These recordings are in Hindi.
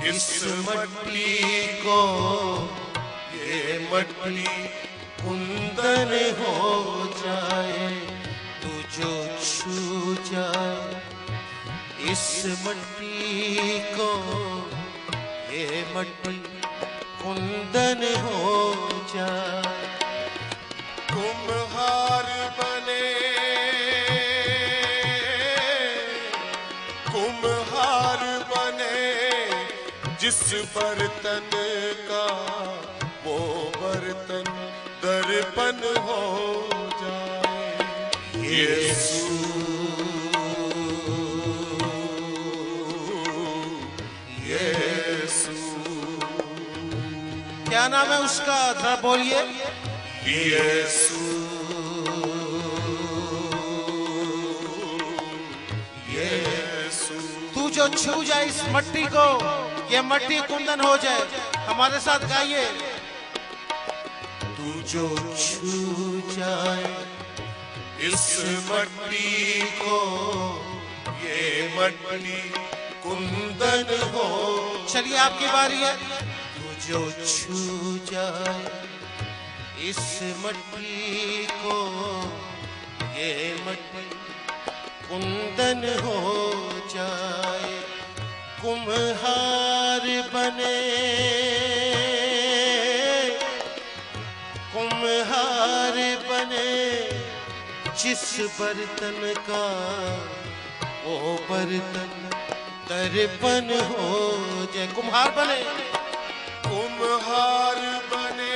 इस मट्टी को ये मट्टी कुंदन हो जाए, तू जो छू जाए इस मट्टी को ये मट्टी कुंदन हो जाए। कुम्हार बने, कुम्हार बने जिस बर्तन का वो बर्तन दर्पण हो जाए। यीशु यीशु, क्या नाम है उसका, जरा बोलिए। यीशु यीशु, तू जो छू जाए इस मट्टी को ये मट्टी कुंदन हो जाए। हमारे साथ गाइए। तू जो छू जाए इस मट्टी को ये मट्टी कुंदन हो। चलिए आपकी बारी है। तू जो छू जाए इस मट्टी को ये मट्टी कुंदन हो जाए। कुम्हार बने, कुम्हार बने जिस बर्तन का वो बर्तन दर्पण हो जाए। कुम्हार बने, कुम्हार बने,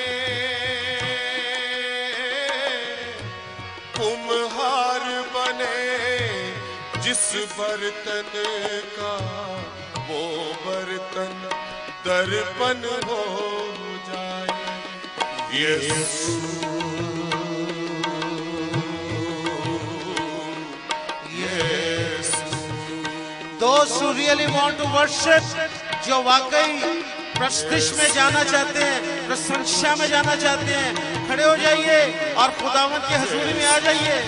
कुम्हार बने जिस बर्तन का वो बर्तन दर्पण हो जाए। यीशु यीशु। Those who really want to worship, जो वाकई प्रस्तिश में जाना चाहते हैं, प्रशंसा में जाना चाहते हैं, खड़े हो जाइए और खुदावंद की हजूरी में आ जाइए।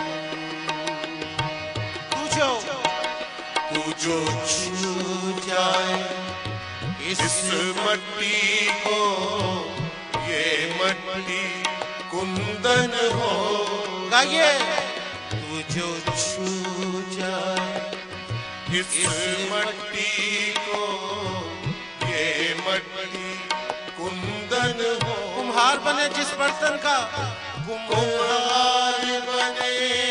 तू जो छू जाए इस मट्टी को ये मट्टी कुंदन हो। गाइए। तू जो छू जाए इस मट्टी को ये मट्टी कुंदन हो। कुम्हार बने जिस बर्तन का, कुम्हार बने,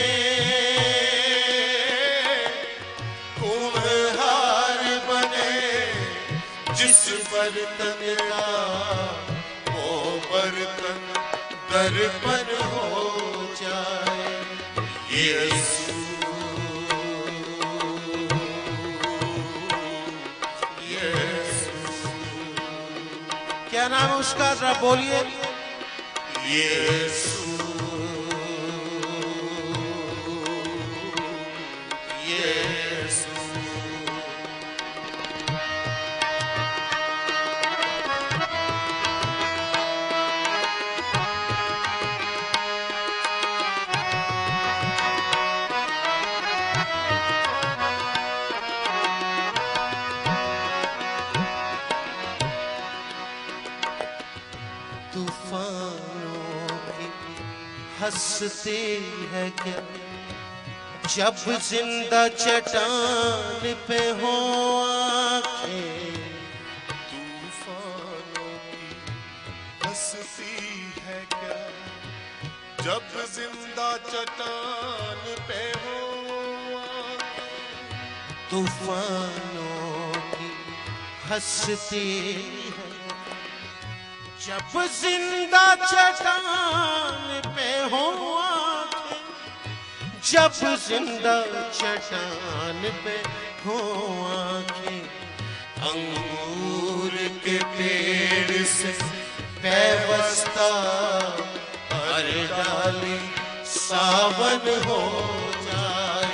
कुम्हार बने जिस बर्तन का वो बर्तन दर्पण हो जाए। यीशु क्या नाम है उसका, जरा बोलिए। यीशु यीशु। तूफानों की हंसती है क्या जब जिंदा चट्टान पे हो आंखें। तूफानों की हंसती है क्या जब जिंदा चट्टान पे हो आंखें। तूफानों की हंसती है जब जिंदा चट्टान पे हो आंखें, जब जिंदा चट्टान पे हो आंखें। अंगूर के पेड़ से पैवस्ता हर डाली सावन हो जाए।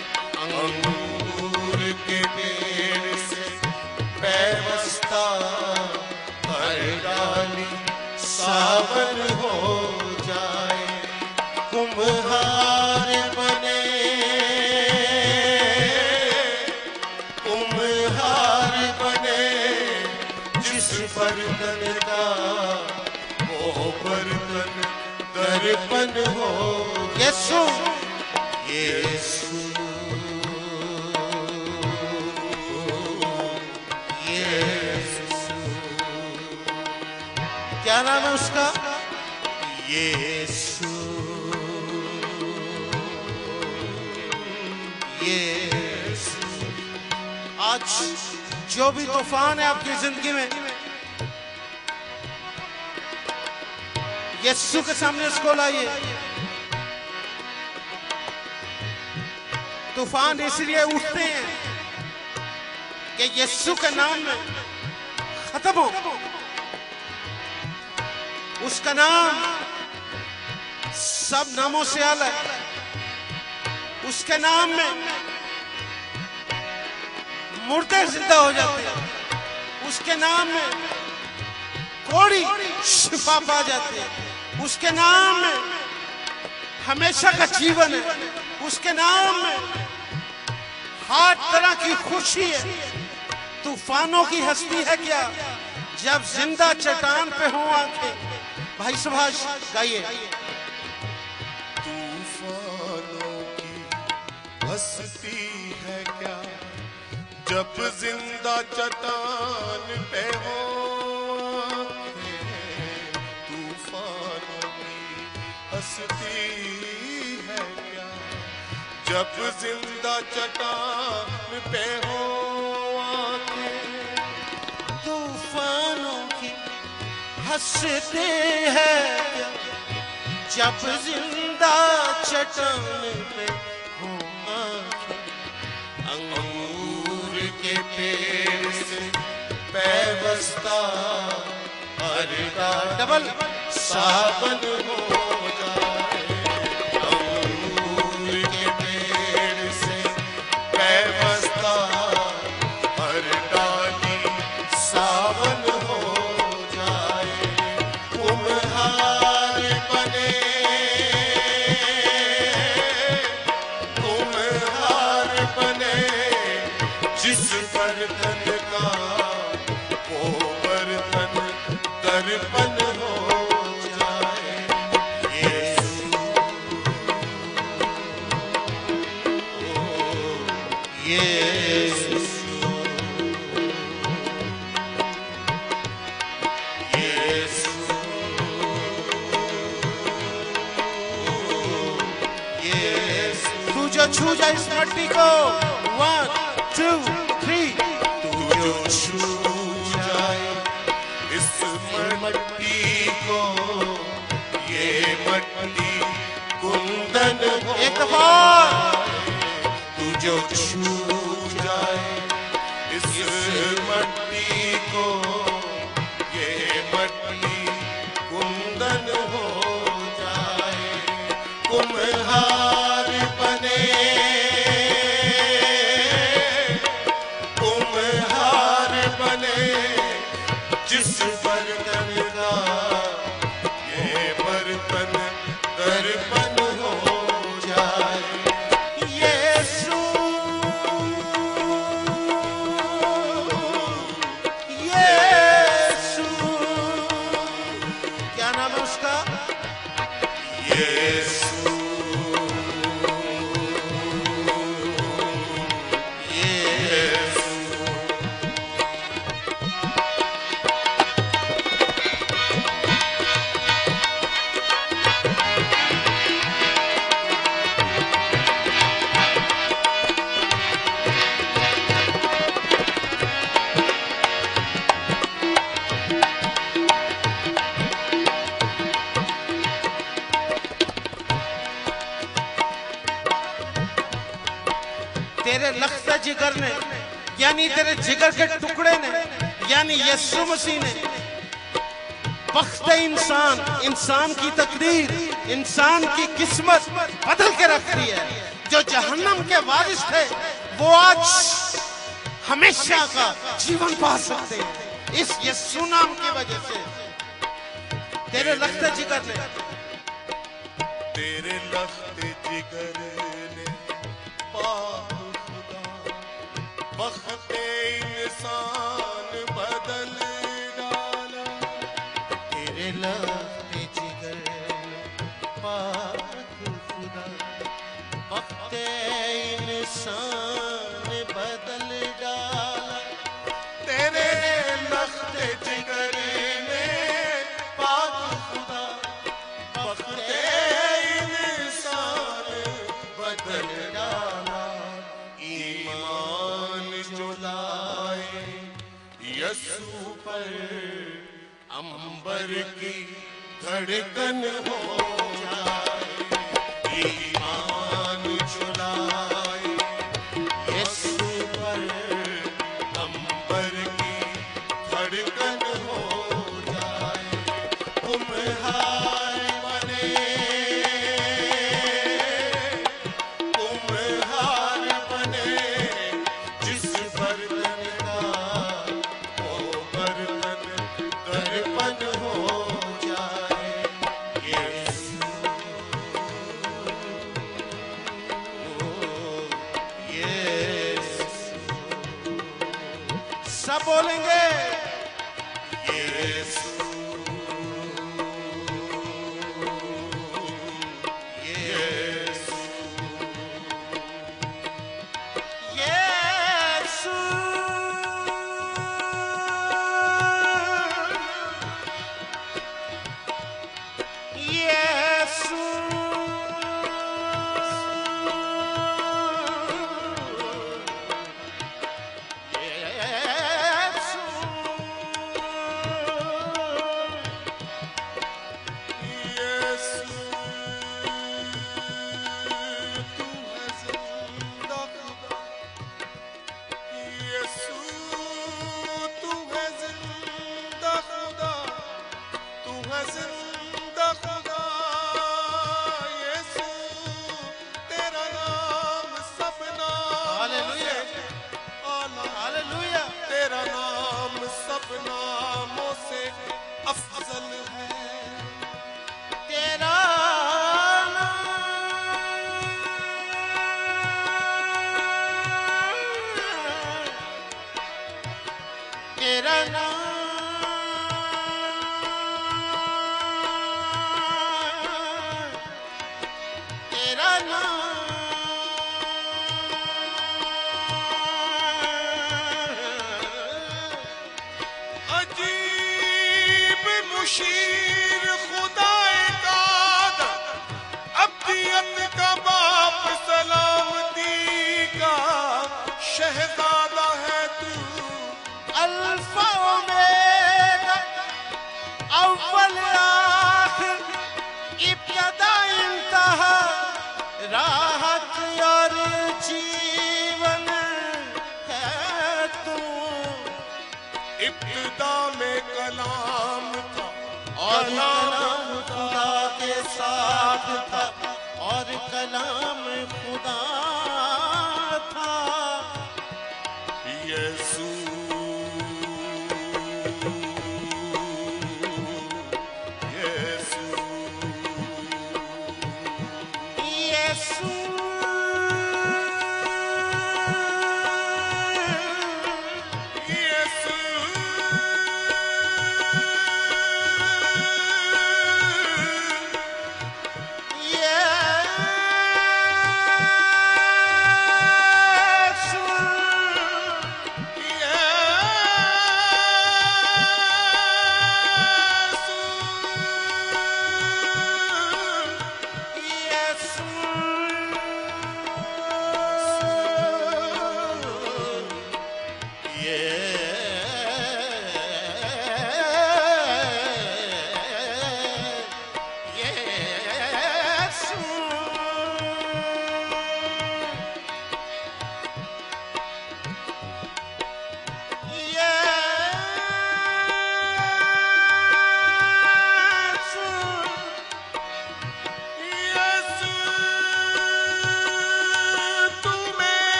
अंगूर के पेड़ से पैवस्ता हर डाली सावन हो जाए। कुम्हार बने, कुम्हार बने बर्तन का वो बर्तन दर्पण हो। यीशु यीशु क्या नाम है उसका? यीशु यीशु। आज जो भी तूफान है आपकी जिंदगी में, यीशु के सामने उसको लाइए। तूफान इसलिए उठते हैं कि यीशु के नाम में खत्म हो। उसका नाम सब नामों से अलग। उसके नाम में मुर्दे जिंदा हो जाते हैं। उसके नाम में कोढ़ी शिफा पा जाते हैं। उसके नाम में हमेशा का जीवन है। उसके नाम में हर तरह की खुशी है। तूफानों की हस्ती है क्या जब जिंदा चट्टान पे हो आंखें। भाई सुभाष गाइए। तूफानों की हस्ती है क्या जब जिंदा चट्टान पे हो आंखें। तूफानों की हस्ती है क्या जब जिंदा चट्टान पे हो आंखें। तूफानों की हंसते हैं जब जिंदा चट्टान पे हो आंखें। अंगूर के पेड़ से पैवस्ता हर डबल सावन हो जाए। अंगूर के पेड़ से पैवस्ता हर डाली सावन हो जाए। कुम्हार बने कुम्हार बने जिस बर्तन का वो बर्तन दर्पण हो जाए। यीशु यीशु यीशु। तू जो छू जा इस मट्टी को। 1 2 3। तू जो छू जाए इस मट्टी को ये मट्टी कुंदन हो। एक दफा तू जो छू जाए इस मट्टी को ये मट्टी कुंदन हो जाए। कुम्हार बने कुम्हार बने जिस बर्तन का ये बर्तन दर्पण हो जाए। यीशु यीशु। क्या नाम है उसका? यीशु यीशु। तेरे लख्त जिगर ने यानी तेरे जिगर के टुकड़े ने यानी यीशु मसीह ने बख्त इंसान की तकदीर, इंसान की किस्मत बदल के रख दी है। जो जहन्नम के वारिस थे वो आज हमेशा का जीवन पा सकते हैं इस यीशु नाम की वजह से। तेरे लख्त जिगर ने तेरे लख्त जिगर ने पाक खुदा बख्त इंसान बदल डाला। यीशु पर अंबर की धड़कन हो जाए, ईमान चुलाए। यीशु पर अंबर की धड़कन हो जाए, कुम्हार बने, कुम्हार बने, जिस बर्तन का वो बर्तन दर्पण हो जाए। यीशु, यीशु, सब बोलेंगे यीशु, यीशु, यीशु, यीशु, यीशु, तू है जिंदा खुदा। यीशु, तू है जिंदा खुदा, तू है जिंदा खुदा। यीशु, तेरा नाम सब नाम हालेलुया, से आला, हालेलुया। तेरा नाम सब नामों से अफजल है। तेरा तेरा तेरा अजीब मुशीर खुदाए कादर, अब्दियत का बाप, सलामती का शहजादा है तू। अल्फा ओमेगा, अव्वल आखिर, इब्तिदा इंतहा, राहत और जीवन है तू। इब्तिदा में कलाम था और कलाम खुदा के साथ था, और कलाम खुदा था। यीशु, यीशु, यीशु, यीशु,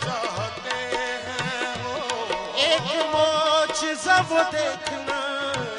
वो देखना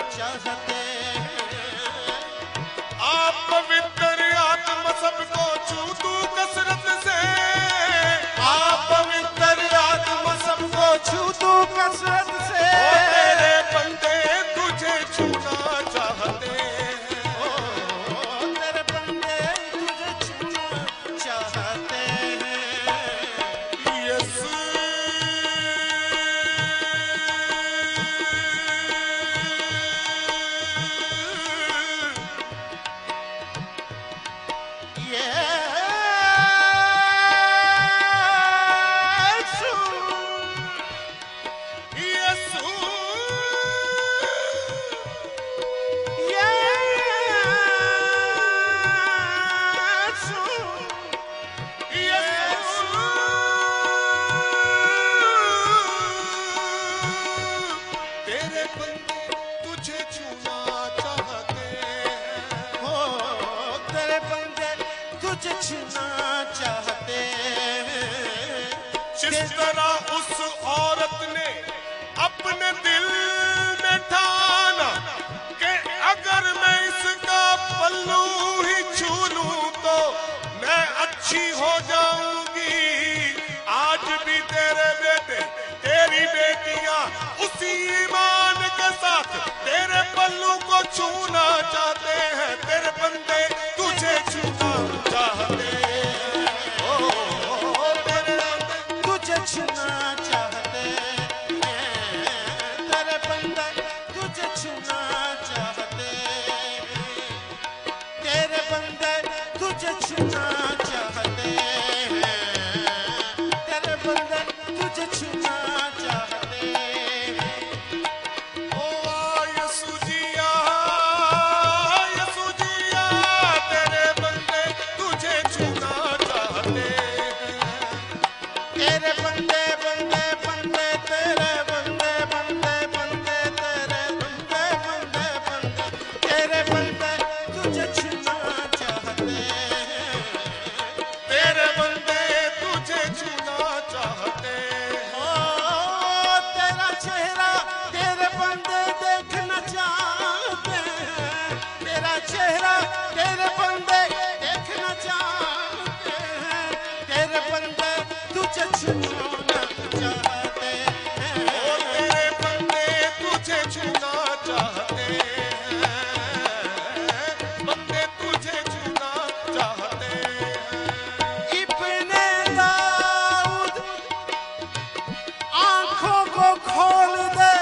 तुझे छूना चाहते हैं। हो तेरे बंदे तुझे छूना चाहते हैं। जिस तरह उस औरत ने अपने दिल में ठाना कि अगर मैं इसका पल्लू ही छू लूं तो मैं अच्छी हो जाऊंगी। आज भी तेरे बेटे तेरी बेटियां उसी ईमान के साथ तेरे पल्लू को छूना चाहते हैं। तेरे बंदे तुझे छूना चाहते हैं। ओ तेरे बंदे तुझे छूना चाहते हैं। तेरे बंदे तुझे छूना चाहते हैं। तेरे बंदे तुझे छूना चाहते हैं। तेरे बंदे तुझे छूना चाहते हैं। ओ यसू जिया तेरे बंदे तुझे छूना चाहते हैं। तेरे बंदे बंदे बंदे तेरे बंदे बंदे बंदे तेरे बंदे बंदे बंदे तेरे बंदे तुझे छूना चाहते हैं। तेरे बंदे तुझे छूना चाहते हैं। ओ तेरा चेहरा तेरे बंदे देखना चाहते हैं। तेरा चेहरा तेरे बंदे देखना चाहते हैं। तेरे बंदे तुझे छूना चाहते हैं। ओ तेरे बंदे तुझे छूना चाहते हैं। बंदे तुझे छूना चाहते हैं। इब्ने दाऊद आंखों को खोल दे,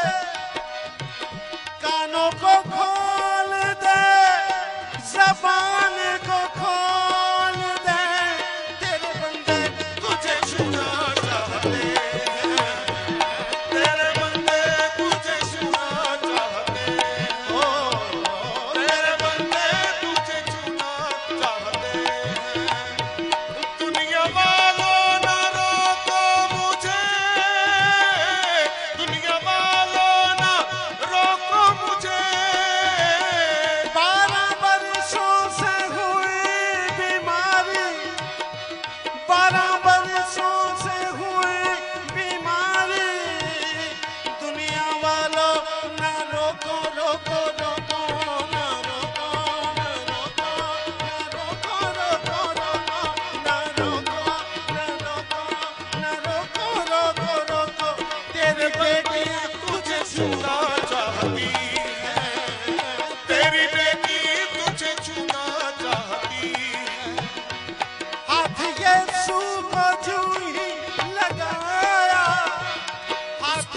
कानों को खोल दे, ज़बान को खोल दे। तेरे बंदे तुझे छूना चाहते हैं। तेरे बंदे तुझे छूना चाहते हैं। ओ तेरे बंदे तुझे छूना चाहते हैं। दुनिया वालों ना रोको मुझे, दुनिया वालों ना रोको मुझे। 12 बरसों से हुई बीमारी, 12 बरसों से हुई बीमारी। दुनिया वालों ना रोको रोको रोको ना रोको ना रोको ना रोको रोको रोको ना रोको ना रोको ना रोको रोको रोको। तेरी बेटियां तुझे छूना चाहती है। तेरी बेटी तुझे छूना चाहती है। हाथ यीशु को यूं ही लगाया, हाथ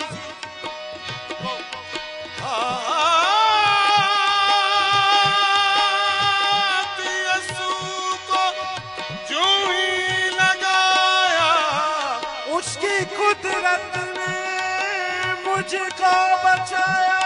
हाथ यीशु को यूं ही लगाया। उसकी कुदरत ने मुझको बचाया।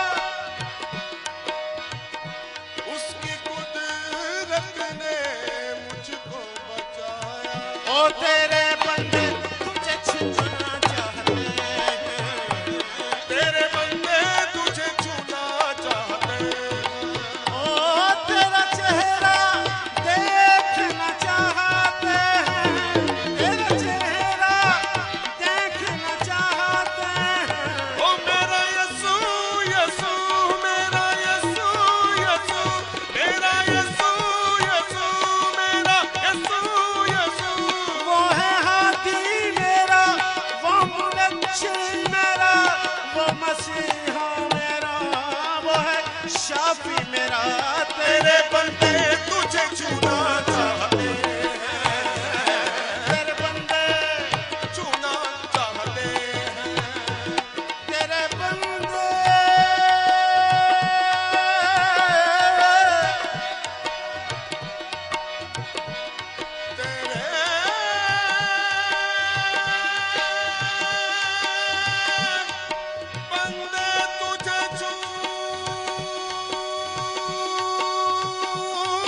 उसकी कुदरत ने मुझको बचाया। ओ तेरे बंदे तुझे छूना चाहते हैं। तेरे बंदे तुझे छूना चाहते हैं। ओ तेरा चेहरा देखना चाहते हैं। तेरा चेहरा देखना चाहते हैं। ओ मेरा यसू यसू मेरा यसू यसू मेरा यसू यसू मेरा यसू यसू। वो है हाथी मेरा, वो मुनच्छी मेरा, वो मसीहा मेरा, वो है शाफी मेरा। तेरे बंदे तुझे छूना चाहते हैं। तेरे बंदे छूना चाहते हैं। तेरे बंदे तेरे बंदे तुझे छूना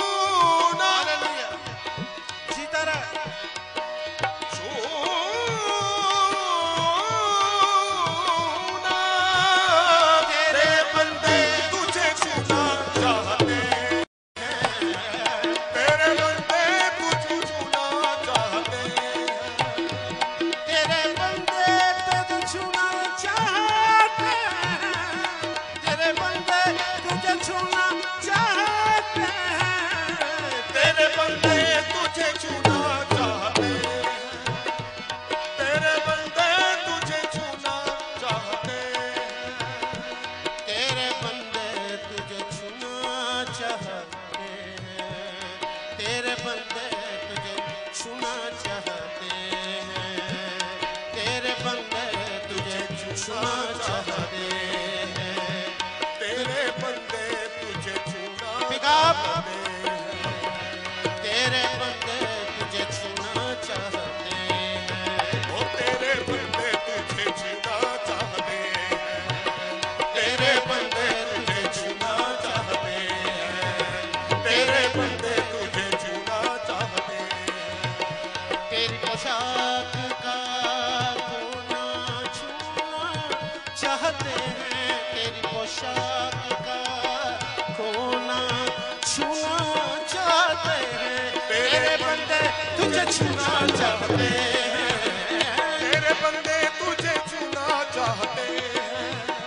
चाहते हैं। तेरे बंदे तुझे छूना चाहते हैं। ओ तेरे बंदे तुझे छूना चाहते हैं। तेरे बंदे तुझे छूना चाहते हैं। तेरे बंदे तुझे छूना चाहते हैं। तेरी पोशाक का कोना छूना चाहते हैं। तेरी पोशाक का कोना छूना चाहते हैं। तेरे बंदे तुझे छूना चाहते हैं। तेरे बंदे तुझे छूना चाहते हैं।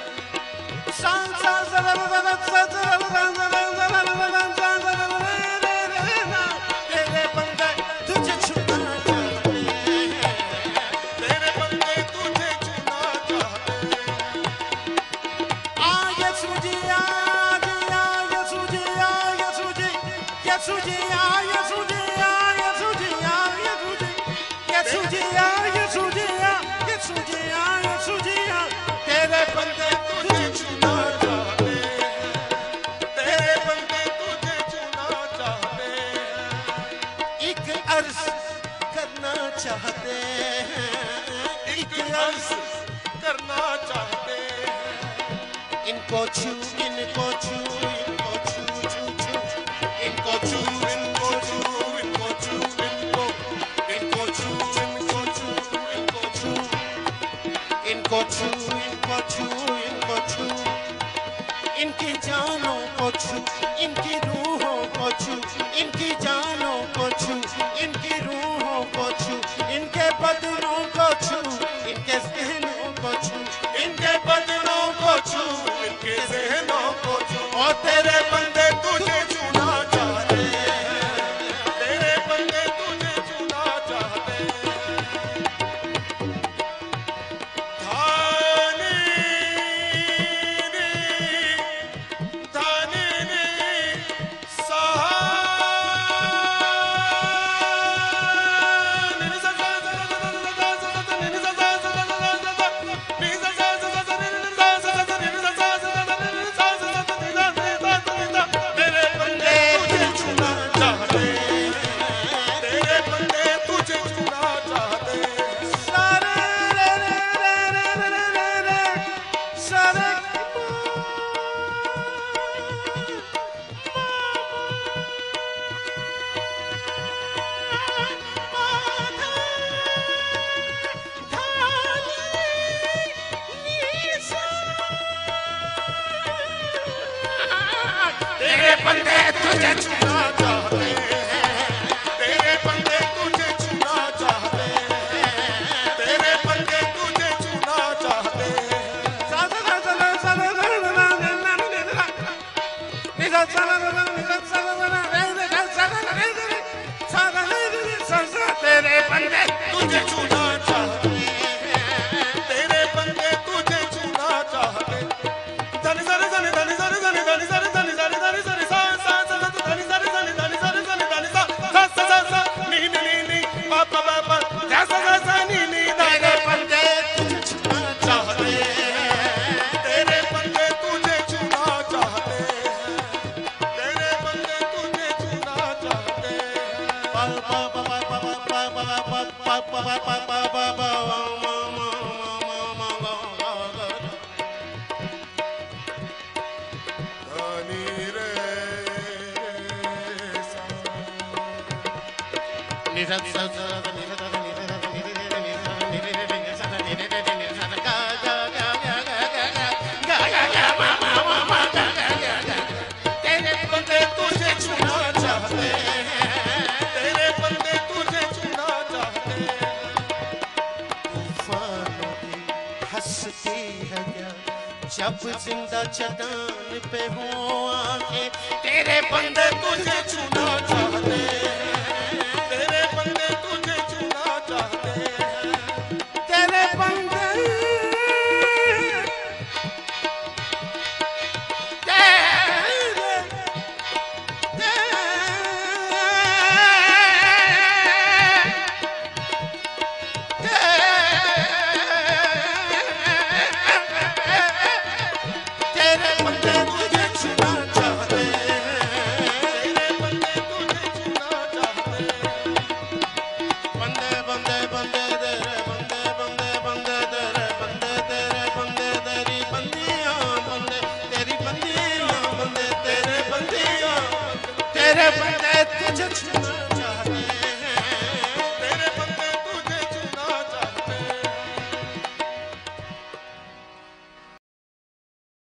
तेरे बंदे तुझे छूना चाहते हैं। तेरे बंदे तुझे छूना चाहते हैं। आगे सूझी आगे आगे सूझी आगे सूझी ये सूझी आगे सूझी आगे सूझी आगे सूझी ये सूझी आगे सूझी आगे सूझी आगे सूझी तेरे बंदे तुझे छूना चाहते हैं। तेरे बंदे तुझे छूना चाहते हैं। एक अर्ज करना चाहते हैं। एक अर्ज करना चाहते हैं। इनको छू इनको छू इनको छू छू छू इनको छू इनको छू इनको छू इनको इनको छू इनको छू इनको छू इनको छू इनको छू इनको छू इनकी जानों को छू इनकी रूहों को छू इनकी जानों को छू इनकी रूहों को छू इनके बदनों को छू इनके ज़हनों को छू इनके बदनों को छू इनके ज़हनों को छू। और तेरे बंदे तुझे छूना चाहते हैं। तेरे बंदे तुझे छूना चाहते हैं। धानी सा बंदे तुझे छूना चाहते हैं। तेरे बंदे तुझे छूना चाहते हैं। तेरे बंदे तुझे छूना चाहते हैं। तेरे बंदे तुझे छूना चाहते हैं। तेरे बंदे तुझे छूना चाहते हैं। धनी धनी धनी धनी धनी धनी धनी धनी धनी धनी धनी धनी सा सा सा सा धनी धनी धनी धनी धनी धनी धनी सा सा सा सा सा नी नी नी नी पा पा पा पा सा सा सा सा नी नी तेरे बंदे तुझे छूना चाहते हैं। तेरे बंदे तुझे छूना चाहते हैं। तेरे बंदे तुझे छूना चाहते हैं। धनी रे तेरे बंदे तुझे छूना चाहते हैं। तेरे बंदे तुझे छूना चाहते हैं। तूफानों की हंसती है क्या जब जिंदा चट्टान पे हो आके तेरे बंदे तुझे छूना चाहते हैं। तेरे बंदे तुझे छूना चाहते हैं। तेरे बंदे मेरे बंदे तुझे छुना